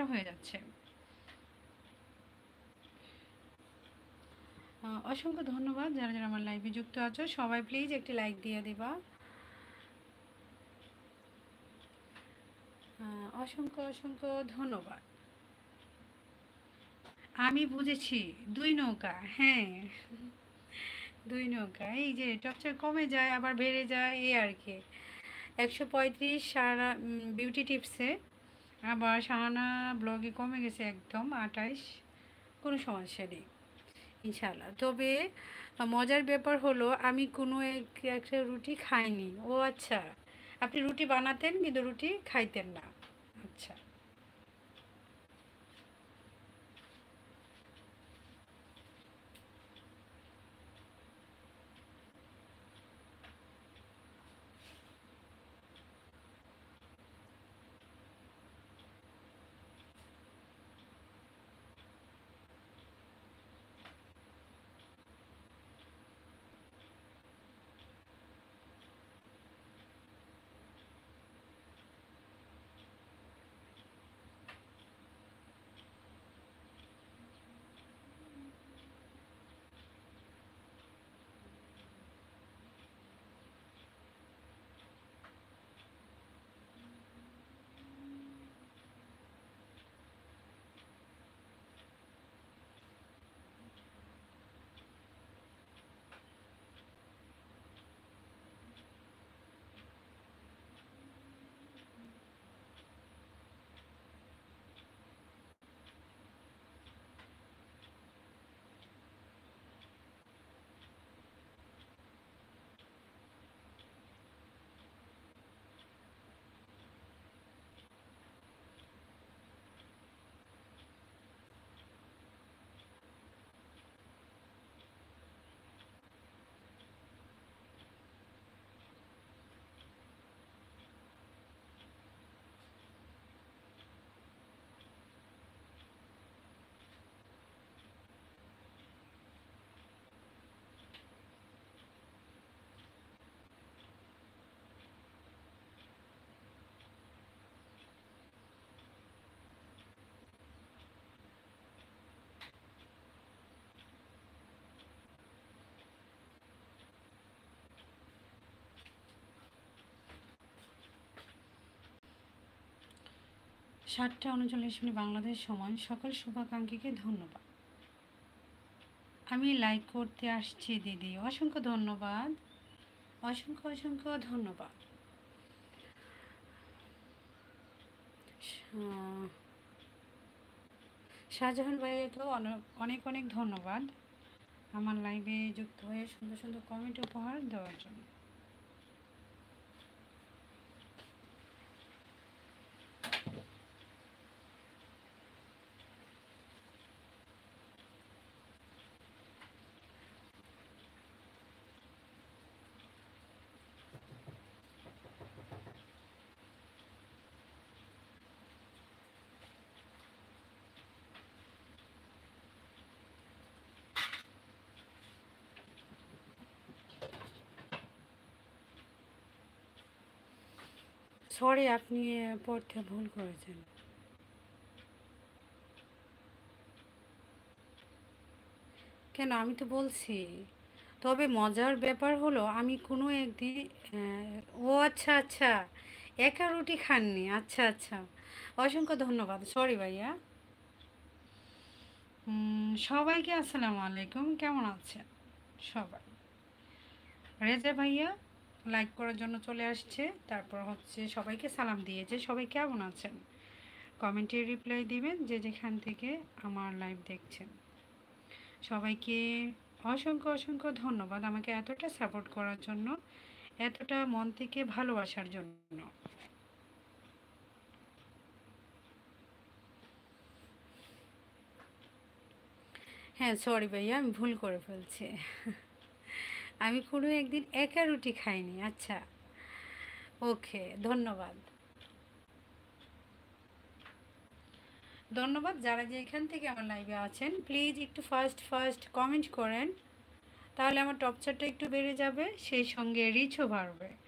হয়ে যাচ্ছে। অসংখ্য ধন্যবাদ যারা যারা আমার লাইভে যুক্ত আছো, সবাই প্লিজ একটি লাইক দিয়ে দিবা। অসংখ্য অসংখ্য ধন্যবাদ। আমি বুঝেছি, দুই নৌকা, হ্যাঁ, দুই নৌকা। এই যে টর্চার কমে যায় আবার বেড়ে যায়, এই আর কি। 135 সারা বিউটি টিপসে, আবার শাহানা ব্লগে কমে গেছে একদম 28। কোনো সমস্যা নেই ইনশাআল্লাহ। তবে মজার ব্যাপার হলো আমি কোনো একটা রুটি খাইনি। ও আচ্ছা, আপনি রুটি বানাতেন কিন্তু রুটি খাইতেন না। আচ্ছা। 7টা 39 বাংলাদেশ সময়। সকল শুভাকাঙ্ক্ষীকে ধন্যবাদ। আমি লাইক করতে আসছি দিদি, অসংখ্য ধন্যবাদ। অসংখ্য অসংখ্য ধন্যবাদ। শাহজাহান ভাইকে অনেক অনেক অনেক ধন্যবাদ আমার লাইভে যুক্ত হয়ে সুন্দর সুন্দর কমেন্ট উপহার দেওয়ার জন্য। সরি, আপনি পড়তে ভুল করেছেন। কেন, আমি তো বলছি। তবে মজার ব্যাপার হলো আমি কোনো একদিন ও আচ্ছা আচ্ছা, একা রুটি খাননি, আচ্ছা আচ্ছা। অসংখ্য ধন্যবাদ, সরি ভাইয়া। সবাইকে আসসালামু আলাইকুম, কেমন আছেন সবাই? রেজা ভাইয়া লাইক করার জন্য চলে আসছে, তারপর হচ্ছে সবাইকে সালাম দিয়েছে। সবাই কেমন আছেন কমেন্টে রিপ্লাই দিবেন যে যেখান থেকে আমার লাইভ দেখছেন। সবাইকে অসংখ্য অসংখ্য ধন্যবাদ আমাকে এতটা সাপোর্ট করার জন্য, এতটা মন থেকে ভালোবাসার জন্য। হ্যাঁ সরি ভাইয়া, আমি ভুল করে ফেলছি। আমি কোনো একদিন একা রুটি খাইনি। আচ্ছা, ওকে, ধন্যবাদ। ধন্যবাদ যারা যে এখান থেকে আমার লাইভে আছেন, প্লিজ একটু ফার্স্ট ফার্স্ট কমেন্ট করেন, তাহলে আমার টপ চার্টটা একটু বেড়ে যাবে, সেই সঙ্গে রিচও বাড়বে।